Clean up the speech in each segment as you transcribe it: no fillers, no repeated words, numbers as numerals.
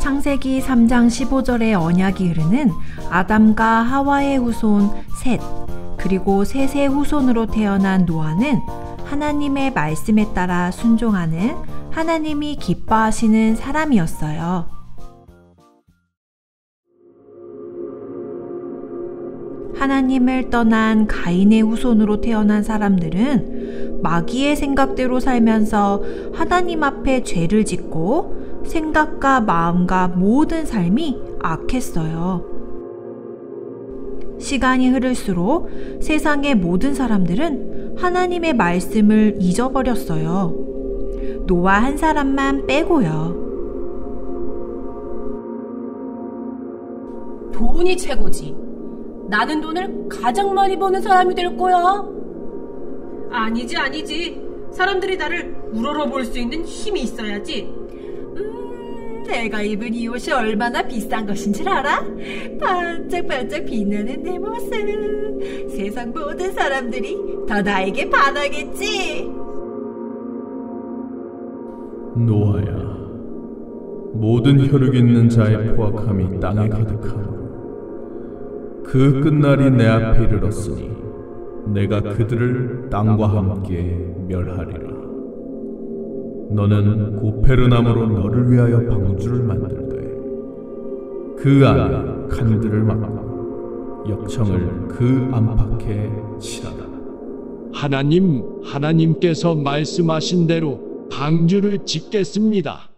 창세기 3장 15절의 언약이 흐르는 아담과 하와의 후손 셋, 그리고 셋의 후손으로 태어난 노아는 하나님의 말씀에 따라 순종하는 하나님이 기뻐하시는 사람이었어요. 하나님을 떠난 가인의 후손으로 태어난 사람들은 마귀의 생각대로 살면서 하나님 앞에 죄를 짓고 생각과 마음과 모든 삶이 악했어요. 시간이 흐를수록 세상의 모든 사람들은 하나님의 말씀을 잊어버렸어요. 노아 한 사람만 빼고요. 돈이 최고지. 나는 돈을 가장 많이 버는 사람이 될 거야. 아니지. 사람들이 나를 우러러볼 수 있는 힘이 있어야지. 내가 입은 이 옷이 얼마나 비싼 것인 줄 알아? 반짝반짝 빛나는 내 모습. 세상 모든 사람들이 다 나에게 반하겠지. 노아야, 모든 혈육 있는 자의 포악함이 땅에 가득하므로 그 끝날이 내 앞에 이르렀으니 내가 그들을 땅과 함께 멸하리라. 너는 고페르나무로 너를 위하여 방주를 만들되 그 안에 칸들을 막고 역청을 그 안팎에 칠하라. 하나님께서 말씀하신 대로 방주를 짓겠습니다.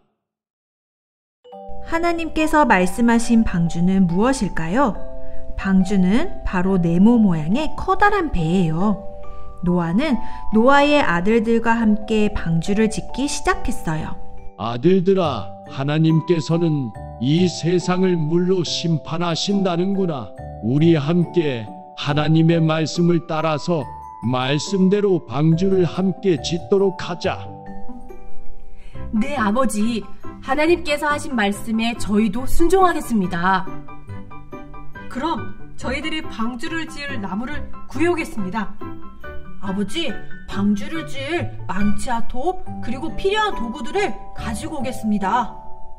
하나님께서 말씀하신 방주는 무엇일까요? 방주는 바로 네모 모양의 커다란 배예요. 노아는 노아의 아들들과 함께 방주를 짓기 시작했어요. 아들들아, 하나님께서는 이 세상을 물로 심판하신다는구나. 우리 함께 하나님의 말씀을 따라서 말씀대로 방주를 함께 짓도록 하자. 네, 아버지. 하나님께서 하신 말씀에 저희도 순종하겠습니다. 그럼 저희들이 방주를 지을 나무를 구해오겠습니다. 아버지, 방주를 지을 망치와 톱, 그리고 필요한 도구들을 가지고 오겠습니다.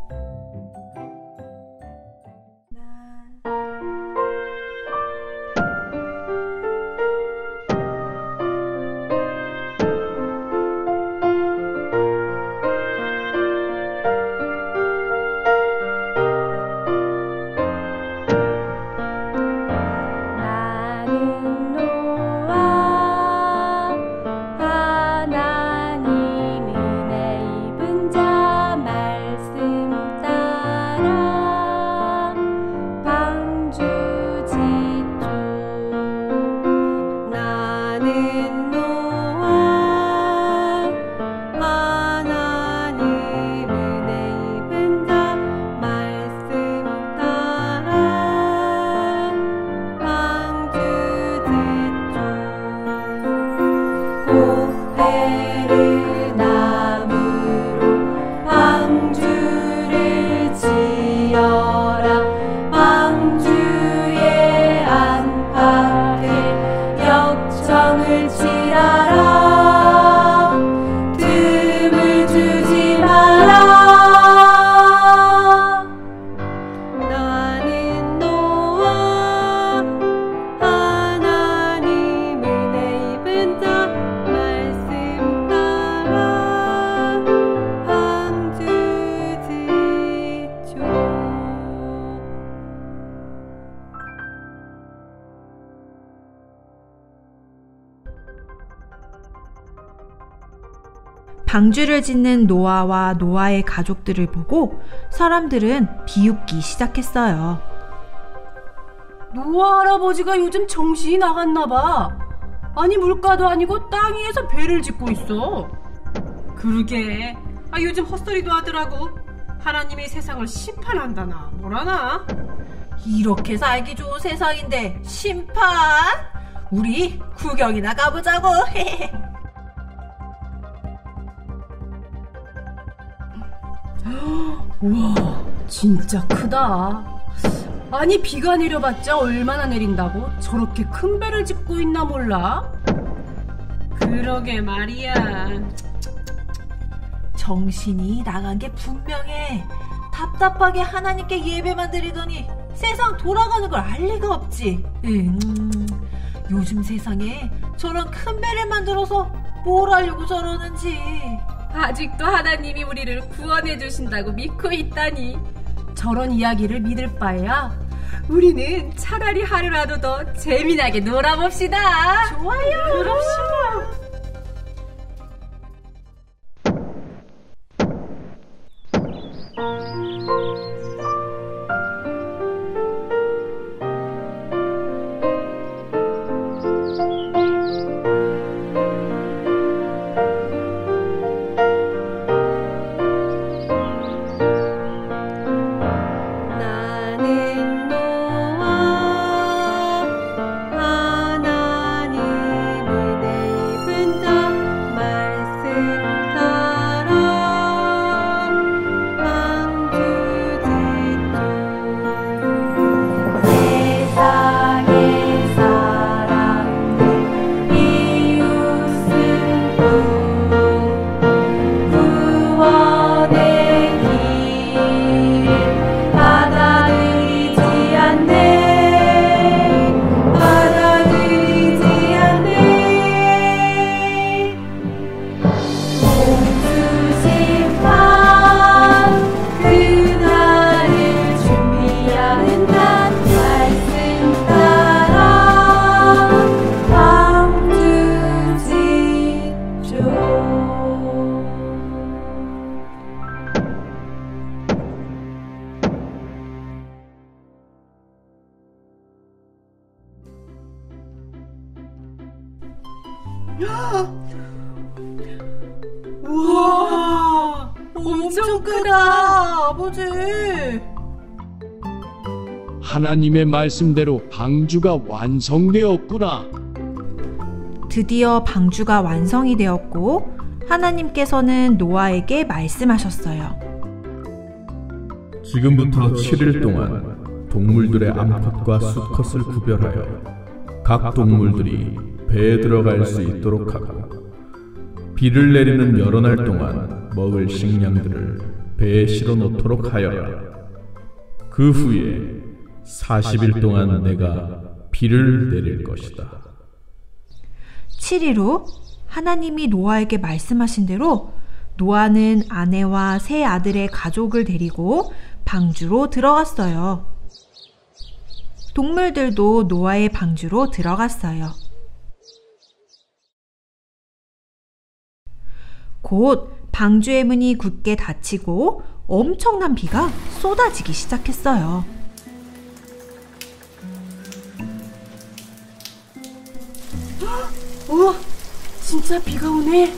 방주를 짓는 노아와 노아의 가족들을 보고 사람들은 비웃기 시작했어요. 노아 할아버지가 요즘 정신이 나갔나 봐. 아니, 물가도 아니고 땅 위에서 배를 짓고 있어. 그러게. 요즘 헛소리도 하더라고. 하나님이 세상을 심판한다나 뭐라나. 이렇게 살기 좋은 세상인데 심판? 우리 구경이나 가보자고. 우와, 진짜 크다. 아니, 비가 내려봤자 얼마나 내린다고 저렇게 큰 배를 짓고 있나 몰라? 그러게 말이야. 정신이 나간 게 분명해. 다 답답하게 하나님께 예배만 드리더니 세상 돌아가는 걸 알 리가 없지. 요즘 세상에 저런 큰 배를 만들어서 뭘 하려고 저러는지. 아직도 하나님이 우리를 구원해 주신다고 믿고 있다니. 저런 이야기를 믿을 바에야 우리는 차라리 하루라도 더 재미나게 놀아봅시다. 좋아요. 그럽시다. 우와, 엄청 크다, 아버지. 하나님의 말씀대로 방주가 완성되었구나. 드디어 방주가 완성이 되었고 하나님께서는 노아에게 말씀하셨어요. 지금부터 7일 동안 동물들의 암컷과 수컷을 구별하여 각 동물들이 배에 들어갈 수 있도록 하고, 비를 내리는 여러 날 동안 먹을 식량들을 배에 실어 놓도록 하여라. 그 후에 40일 동안 내가 비를 내릴 것이다. 7일 후 하나님이 노아에게 말씀하신 대로 노아는 아내와 세 아들의 가족을 데리고 방주로 들어갔어요. 동물들도 노아의 방주로 들어갔어요. 곧 방주의 문이 굳게 닫히고 엄청난 비가 쏟아지기 시작했어요. 우와, 진짜 비가 오네.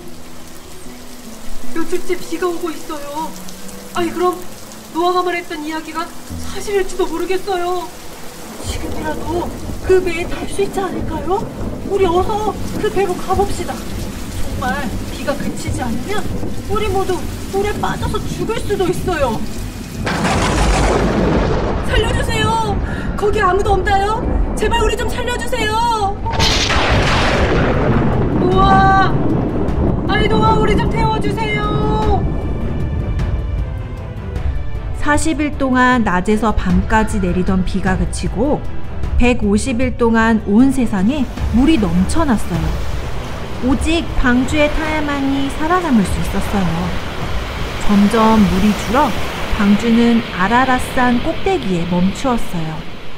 며칠째 비가 오고 있어요. 아니, 그럼 노아가 말했던 이야기가 사실일지도 모르겠어요. 지금이라도 그 배에 탈 수 있지 않을까요? 우리 어서 그 배로 가봅시다. 정말 비가 그치지 않으면 우리 모두 물에 빠져서 죽을 수도 있어요. 살려주세요. 거기 아무도 없나요? 제발 우리 좀 살려주세요. 노아, 아이 노아, 우리 좀 태워주세요. 40일 동안 낮에서 밤까지 내리던 비가 그치고 150일 동안 온 세상에 물이 넘쳐났어요. 오직 방주에 타야만이 살아남을 수 있었어요. 점점 물이 줄어 방주는 아라랏산 꼭대기에 멈추었어요.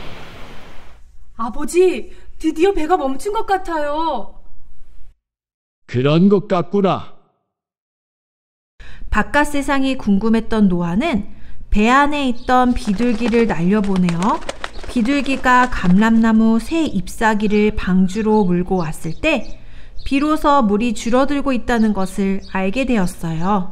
아버지, 드디어 배가 멈춘 것 같아요. 그런 것 같구나. 바깥 세상이 궁금했던 노아는 배 안에 있던 비둘기를 날려보내어 비둘기가 감람나무 새 잎사귀를 방주로 물고 왔을 때 비로소 물이 줄어들고 있다는 것을 알게 되었어요.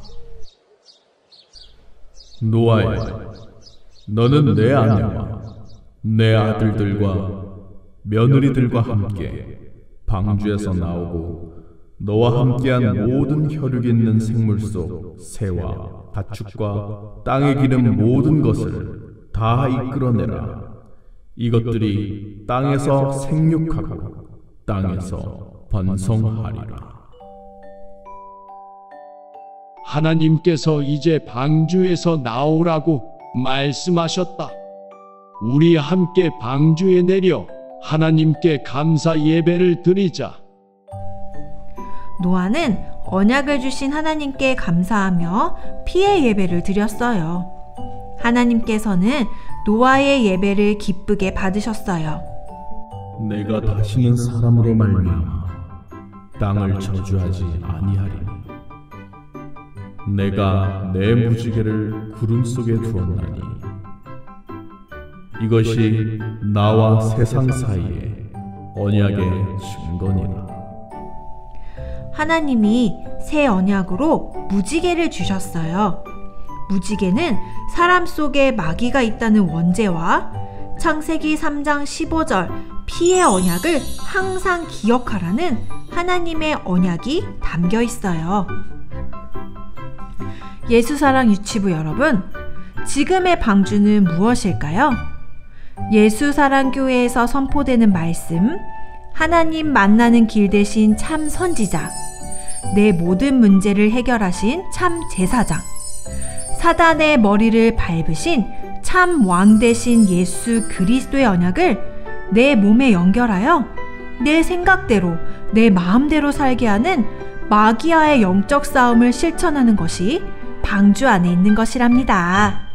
노아야, 너는 내 아내와 내 아들들과 며느리들과 함께 방주에서 나오고 너와 함께한 모든 혈육 있는 생물 속 새와 가축과 땅에 기는 모든 것을 다 이끌어내라. 이것들이 땅에서 생육하고 땅에서 번성하리라. 하나님께서 이제 방주에서 나오라고 말씀하셨다. 우리 함께 방주에 내려 하나님께 감사 예배를 드리자. 노아는 언약을 주신 하나님께 감사하며 피의 예배를 드렸어요. 하나님께서는 노아의 예배를 기쁘게 받으셨어요. 내가 다시는 사람으로 말미암아 땅을 저주하지 아니하리니 내가 내 무지개를 구름 속에 두었나니 이것이 나와 세상 사이의 언약의 증거니라. 하나님이 새 언약으로 무지개를 주셨어요. 무지개는 사람 속에 마귀가 있다는 원죄와 창세기 3장 15절 피의 언약을 항상 기억하라는 하나님의 언약이 담겨 있어요. 예수사랑 유치부 여러분, 지금의 방주는 무엇일까요? 예수사랑교회에서 선포되는 말씀, 하나님 만나는 길 대신 참 선지자, 내 모든 문제를 해결하신 참 제사장, 사단의 머리를 밟으신 참 왕 대신 예수 그리스도의 언약을 내 몸에 연결하여 내 생각대로, 내 마음대로 살게 하는 마귀와의 영적 싸움을 실천하는 것이 방주 안에 있는 것이랍니다.